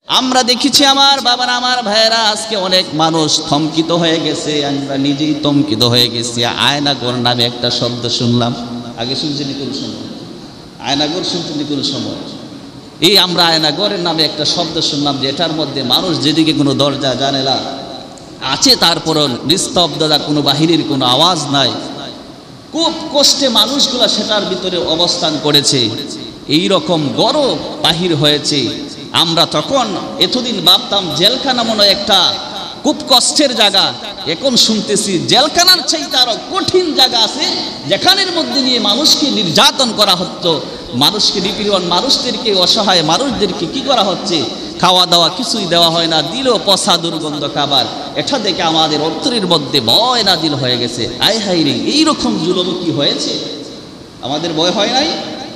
আমরা দেখেছি আমার বাবার আমার ভাইয়েরা, আজকে অনেক মানুষ থমকিত হয়ে গেছে, আমরা নিজেই থমকিত হয়ে গেছি। আয়নাগর নামে একটা শব্দ শুনলাম, আগে শুনছেন কোন সময়? আয়নাগর শুনছেন কোন সময়? এই আমরা আয়নাগরের নামে একটা শব্দ শুনলাম, যে এটার মধ্যে মানুষ যেদিকে কোনো দরজা জানেলা আছে, তারপরও নিস্তব্ধতা, কোনো বাহিনীর কোনো আওয়াজ নাই, খুব কষ্টে মানুষগুলা সেটার ভিতরে অবস্থান করেছে। এই রকম গরম বাহির হয়েছে। আমরা তখন এতদিন ভাবতাম জেলখানা মনে একটা খুব কষ্টের জায়গা, এখন শুনতেছি জেলখানার চাইতে আরো কঠিন জায়গা আছে, যেখানের মধ্যে নিয়ে মানুষকে নির্যাতন করা হতো, মানুষকে নিপীড়ন, মানুষদেরকে, অসহায় মানুষদেরকে কি করা হচ্ছে, খাওয়া দাওয়া কিছুই দেওয়া হয় না, দিলেও পচা দুর্গন্ধ খাবার। এটা দেখে আমাদের অন্তরের মধ্যে ভয় নাজিল হয়ে গেছে। আয় হায় রে, এইরকম জুলুম কি হয়েছে? আমাদের ভয় হয় নাই?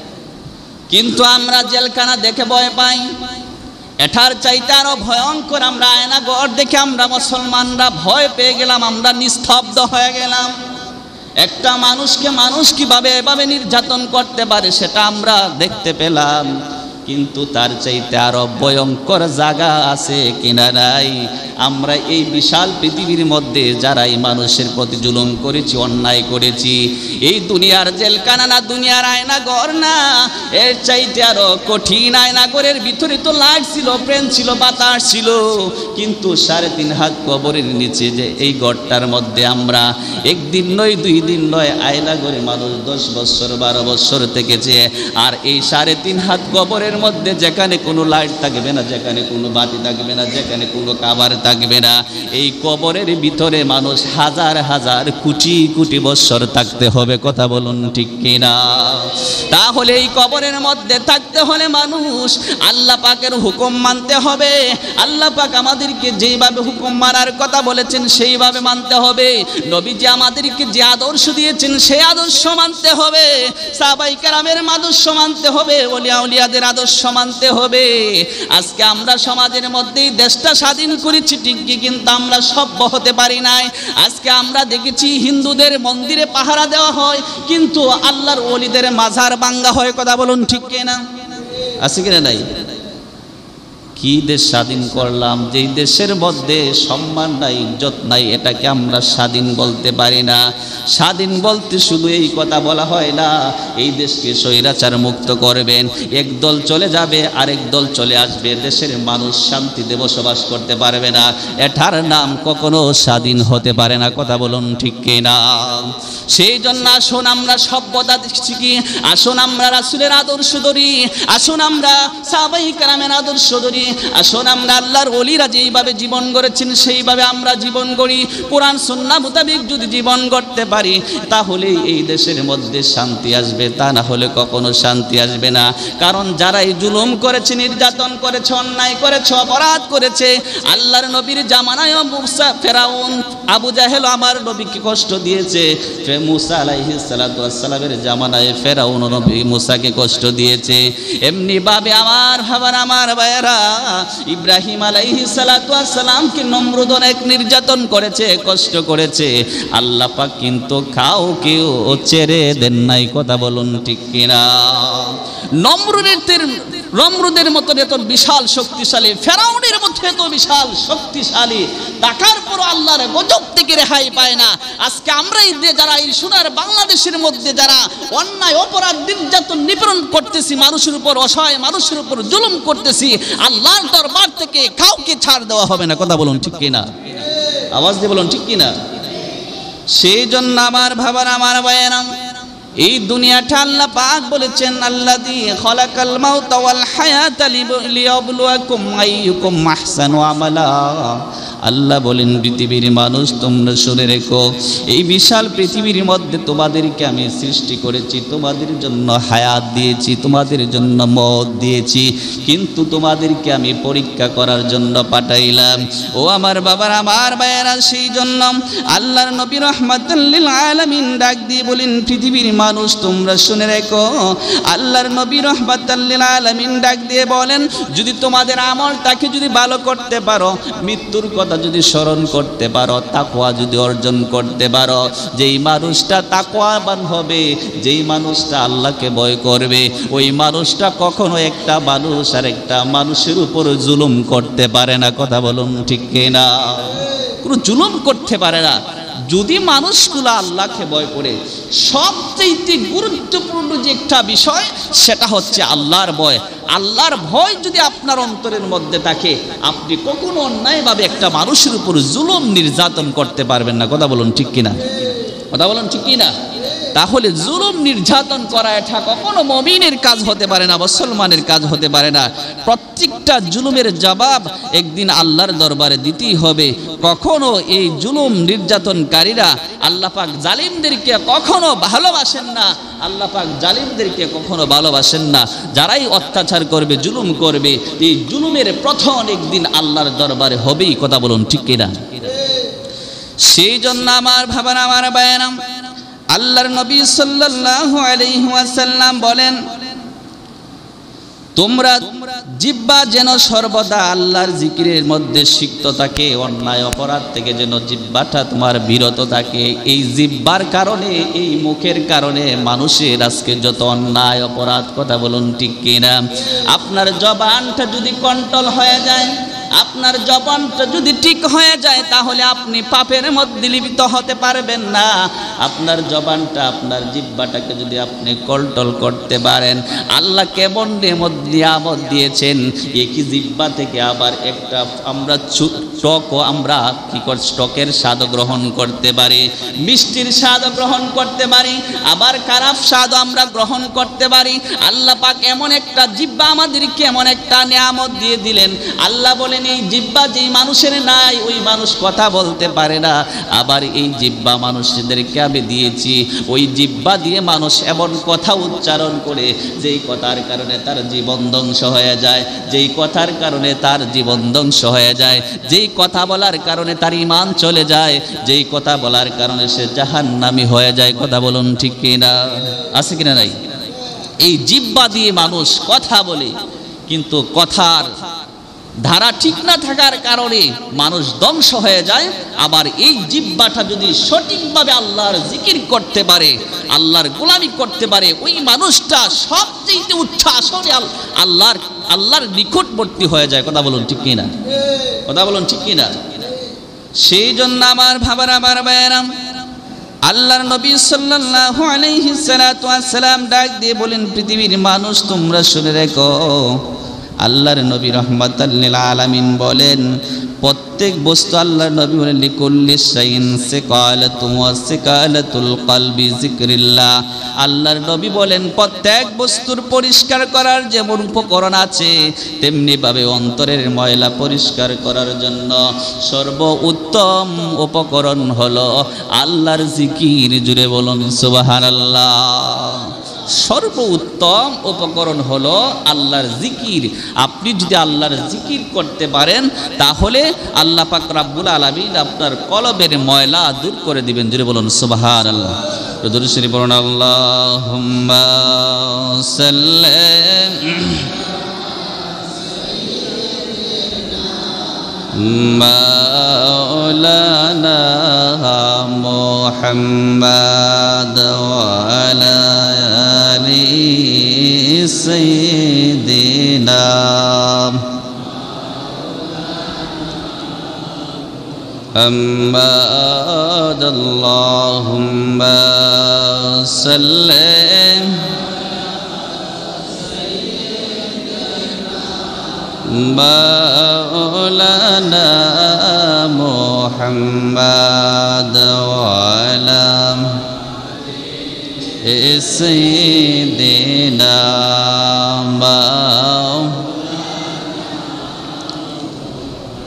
কিন্তু আমরা জেলখানা দেখে ভয় পাই, এটার চাইতে আরো ভয়ঙ্কর আমরা আয়নাগর দেখে আমরা মুসলমানরা ভয় পেয়ে গেলাম, আমরা নিস্তব্ধ হয়ে গেলাম। একটা মানুষকে মানুষ কিভাবে এভাবে নির্যাতন করতে পারে সেটা আমরা দেখতে পেলাম, কিন্তু তার চাইতে আরো ভয়ঙ্কর জায়গা আছে কিনা নাই? আমরা এই বিশাল পৃথিবীর মধ্যে যারা এই মানুষের প্রতি জুলুম করেছি, অন্যায় করেছি, এই দুনিয়ার জেলখানা না, দুনিয়ার আয়নাগর না, এর চাইতে আরো কঠিন। আয়নাগরের ভিতরে তো লাইট ছিল, ফ্যান ছিল, বাতাস ছিল, কিন্তু 3.5 হাত কবরের নিচে যে এই ঘরটার মধ্যে আমরা একদিন নয়, 2 দিন নয়, আয়নাগরে মানুষ 10 বছর 12 বছর থেকেছে। আর এই 3.5 হাত কবরের মধ্যে যেখানে কোনো লাইট থাকবে না, যেখানে কোনো বাতি থাকবে না, যেখানে কোনো খাবার থাকবে না, এই কবরের ভিতরে মানুষ হাজার হাজার কোটি কোটি বছর থাকতে হবে। কথা বলুন ঠিক কিনা? তাহলে এই কবরের মধ্যে থাকতে হলে মানুষ আল্লাহ পাকের হুকুম মানতে হবে। আল্লাহ পাক আমাদেরকে যেইভাবে হুকুম মানার কথা বলেছেন সেইভাবে মানতে হবে। নবীজি আমাদেরকে যে আদর্শ দিয়েছেন সেই আদর্শ মানতে হবে। সাহাবায়ে কেরামের আদর্শ মানতে হবে, ওলিয়া উলিয়াদের আদর্শ মানতে হবে। আজকে আমরা সমাজের মধ্যেই দেশটা স্বাধীন করেছি ঠিকই, কিন্তু আমরা সভ্য হতে পারি নাই। আজকে আমরা দেখেছি হিন্দুদের মন্দিরে পাহারা দেওয়া হয়, কিন্তু আল্লাহর ওলিদের মাজার ভাঙ্গা হয়। কথা বলুন ঠিক কিনা? আছে কিনা নাই? কি দেশ স্বাধীন করলাম, যেই দেশের মধ্যে সম্মান নাই, ইজ্জত নাই, এটাকে আমরা স্বাধীন বলতে পারি না। স্বাধীন বলতে শুধু এই কথা বলা হয় না, এই দেশকে স্বৈরাচার মুক্ত করবেন, এক দল চলে যাবে আরেক দল চলে আসবে, দেশের মানুষ শান্তিতে বসবাস করতে পারবে না, এটার নাম কখনো স্বাধীন হতে পারে না। কথা বলুন ঠিক কিনা? সেই জন্য আসুন আমরা সভ্যতা শিখি, আসুন আমরা রাসূলের আদর্শ ধরি, আসুন আমরা সাহাবায়ে কেরামের আদর্শ ধরি, আসুন আমরা আল্লাহর ওলিরা যেইভাবে জীবন গড়েছেন সেইভাবে আমরা জীবন গড়ি। কোরআন সুন্নাহ মোতাবেক যদি জীবন গড়তে পারি তাহলে এই দেশের মধ্যে শান্তি আসবে, তা না হলে কখনো শান্তি আসবে না। কারণ যারা এই জুলুম করেছে, নির্যাতন করেছে, অন্যায় করেছে, অপরাধ করেছে, আল্লাহর নবীর জামানায় মুসা, ফেরাউন, আবু জাহেল আমার নবীকে কষ্ট দিয়েছে। মুসা আলাইহিস সালাতু ওয়াস সালামের জামানায় ফেরাউন নবী মুসাকে কষ্ট দিয়েছে। এমনি ভাবে আমার ভাইয়েরা, ইব্রাহিম আলাইহিস সালাতু ওয়াস সালামকে নমরুদ অনেক নির্যাতন করেছে, কষ্ট করেছে, আল্লাহ পাক কিন্তু কাউকেও ছেড়ে দেন নাই। কথা বলুন ঠিক কিনা? নমরুদের মতো এত বিশাল শক্তিশালী, ফেরাউনের মতো এত বিশাল শক্তিশালী টাকার পর আল্লাহর গজব থেকে রেহাই পায় না। আজকে আমরা যারা এই সোনার বাংলাদেশের মধ্যে যারা অন্যায় অপরাধ নির্যাতন নিপীড়ন করতেছি, মানুষের উপর, অসহায় মানুষের উপর জুলুম করতেছি, আল্লাহর দরবার থেকে কাউকে ছাড় দেওয়া হবে না। কথা বলুন ঠিক কিনা? আওয়াজ দিয়ে বলুন ঠিক কিনা? সেই জন্য আমার ভাইয়েরা, এই দুনিয়াটা আল্লাহ পাক বলেছেন, আল্লাযী খালাকাল মাউতা ওয়াল হায়াতা লিয়াবলুয়াকুম আইয়ুকুম আহসানু আমালা। আল্লাহ বলেন, পৃথিবীর মানুষ তোমরা শুনে রেখো, এই বিশাল পৃথিবীর মধ্যে তোমাদেরকে আমি সৃষ্টি করেছি, তোমাদের জন্য হায়াত দিয়েছি, তোমাদের জন্য মওত দিয়েছি, কিন্তু তোমাদেরকে আমি পরীক্ষা করার জন্য পাঠাইলাম। ও আমার বাবার, আমার ভাইয়েরা, সেই জন্য আল্লাহর নবী রাহমাতুল লিল আলামিন ডাক দিয়ে বলেন, পৃথিবীর মানুষ তোমরা শুনে রেখো, আল্লাহর নবী রাহমাতাল লিল আলামিন ডাক দিয়ে বলেন, যদি তোমাদের আমলটাকে যদি ভালো করতে পারো, মৃত্যুর কথা যদি স্মরণ করতে পারো, তাকওয়া যদি অর্জন করতে পারো, যেই মানুষটা তাকওয়াবান হবে, যেই মানুষটা আল্লাহকে ভয় করবে, ওই মানুষটা কখনো একটা মানুষ আর একটা মানুষের উপর জুলুম করতে পারে না। কথা বলুন ঠিক কিনা? কোনো জুলুম করতে পারে না। যদি মানুষগুলো আল্লাহকে ভয় করে, সবচেয়ে গুরুত্বপূর্ণ যে একটা বিষয় সেটা হচ্ছে আল্লাহর ভয়। আল্লাহর ভয় যদি আপনার অন্তরের মধ্যে থাকে, আপনি কখনো অন্যায়ভাবে একটা মানুষের উপর জুলুম নির্যাতন করতে পারবেন না। কথা বলুন ঠিক কিনা? কথা বলুন ঠিক কিনা? তাহলে জুলুম নির্যাতন করা এটা কখনো মুমিনের কাজ হতে পারে না, মুসলমানের কাজ হতে পারে না। প্রত্যেকটা জুলুমের জবাব একদিন আল্লাহর দরবারে দিতেই হবে। কখনো এই জুলুম নির্যাতনকারীরা, আল্লাহ পাক জালিমদেরকে কখনো ভালোবাসেন না। আল্লাহ পাক জালিমদেরকে কখনো ভালোবাসেন না। যারাই অত্যাচার করবে, জুলুম করবে, এই জুলুমের প্রথম একদিন আল্লাহর দরবারে হবেই। কথা বলুন ঠিক কিনা? সেই জন্য আমার ভাবানা, আমার বায়ানাম, আল্লাহর নবী সাল্লাল্লাহু আলাইহি ওয়াসাল্লাম বলেন, তোমরা জিহ্বা যেন সর্বদা আল্লাহর জিকিরের মধ্যে সিক্ত থাকে, অন্যায় অপরাধ থেকে যেন জিহ্বাটা তোমার বিরত থাকে। এই জিহ্বার কারণে, এই মুখের কারণে মানুষের আজকে যত অন্যায় অপরাধ, কথা বলুন ঠিক কিনা? আপনার জবানটা যদি কন্ট্রোল হয়ে যায়, আপনার জবানটা যদি ঠিক হয়ে যায়, তাহলে আপনি পাপের মধ্যে লিপ্ত হতে পারবেন না। আপনার জবানটা, আপনার জিহ্বাটাকে যদি আপনি কন্ট্রোল করতে পারেন, আল্লাহ কেমন নিয়ামত দিয়েছেন। একই জিহ্বা থেকে আবার একটা আমরা স্টকও আমরা কি করি, স্টকের স্বাদ গ্রহণ করতে পারি, মিষ্টির স্বাদ গ্রহণ করতে পারি, আবার খারাপ স্বাদ আমরা গ্রহণ করতে পারি। আল্লাহ পাক এমন একটা জিহ্বা আমাদেরকে এমন একটা নিয়ামত দিয়ে দিলেন। আল্লাহ বলেন, এই জিহ্বা যেই মানুষের নাই, ওই মানুষ কথা বলতে পারে না। আবার এই জিহ্বা মানুষদেরকে আমি দিয়েছি, ওই জিহ্বা দিয়ে মানুষ এমন কথা উচ্চারণ করে, যেই কথার কারণে তার জীবন ধ্বংস হয়ে যায়, যেই কথার কারণে তার জীবন ধ্বংস হয়ে যায়, যেই কথা বলার কারণে তার ঈমান চলে যায়, যেই কথা বলার কারণে সে জাহান্নামী হয়ে যায়। কথা বলুন ঠিক কিনা? আছে কিনা নাই? এই জিহ্বা দিয়ে মানুষ কথা বলে, কিন্তু কথার ধারা ঠিক না থাকার কারণে মানুষ ধ্বংস হয়ে যায়। আবার এই জিহ্বাটা যদি সঠিকভাবে আল্লাহর জিকির করতে পারে, আল্লাহর গোলামি করতে পারে, ওই মানুষটা সবচেয়ে উচ্চ আসনে আল্লাহর নিকটবর্তী হয়ে যায়। কথা বলুন ঠিক কিনা? কথা বলুন ঠিক কিনা? সেই জন্য আমার ভাবার, আমার বায়রাম, আল্লাহর নবী সাল্লাল্লাহু আলাইহি সাল্লাম ডাক দিয়ে বলেন, পৃথিবীর মানুষ তোমরা শুনে রেখো, আল্লাহর নবী রাহমাতাল লিল আলামিন বলেন, প্রত্যেক বস্তু, আল্লাহর নবী বলেন, লিকুল্লি শাইইন সিকালাতুন ওয়া সিকালাতুল কলবি যিকরিল্লাহ। আল্লাহর নবী বলেন, প্রত্যেক বস্তুর পরিষ্কার করার যেমন উপকরণ আছে, তেমনি ভাবে অন্তরের ময়লা পরিষ্কার করার জন্য সর্বোত্তম উপকরণ হলো আল্লাহর জিকির। জুড়ে বলুন সুবহানাল্লাহ। সর্বোত্তম উপকরণ হলো আল্লাহর জিকির। আপনি যদি আল্লাহর জিকির করতে পারেন, তাহলে আল্লাহ পাক রব্বুল আলামিন আপনার কলবের ময়লা দূর করে দিবেন। জুড়ে বলুন সুবহানাল্লাহ। দুরূদ শরীফ পড়ুন, আল্লাহুম্মা সাল্লি মাওলানা মুহাম্মাদ ওয়া আলা سيدنا محمد اللهم صل مولانا محمد وعلى سيدنا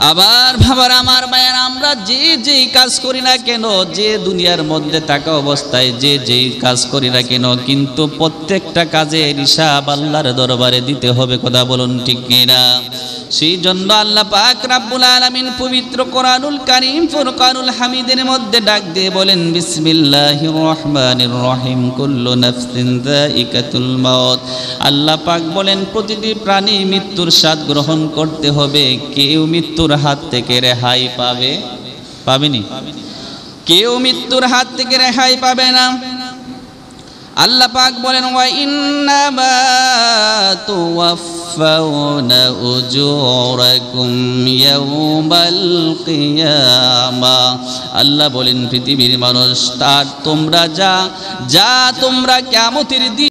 আবার ভাবার আমার ভাইয়ের, আমরা যে যেই কাজ করি না কেন, যে দুনিয়ার মধ্যে থাকা অবস্থায় যে যেই কাজ করি না কেন, কিন্তু প্রত্যেকটা কাজের হিসাব আল্লাহর দরবারে দিতে হবে। কথা বলুন ঠিক কিনা? সেই জন্য আল্লাহ পাক রব্বুল আলামিন পবিত্র কোরআনুল কারীম ফুরকানুল হামিদের মধ্যে ডাক দিয়ে বলেন, বিসমিল্লাহির রহমানির রহিম, কুল্লু নাফসিন যায়িকাতুল মাউত। আল্লাহ পাক বলেন, প্রতিটি প্রাণী মৃত্যুর স্বাদ গ্রহণ করতে হবে। কেউ মৃত্যুর হাত থেকে রেহাই পাবেনি। কেউ মৃত্যুর হাত থেকে রেহাই পাবে না। আল্লাহ পাক বলেন, ওয়া ইন্নামা তুওয়াফাউনা উজুরাকুম ইয়াওমাল কিয়ামাহ। আল্লাহ বলেন, পৃথিবীর মানুষ, তোমরা যা কিয়ামতের দিন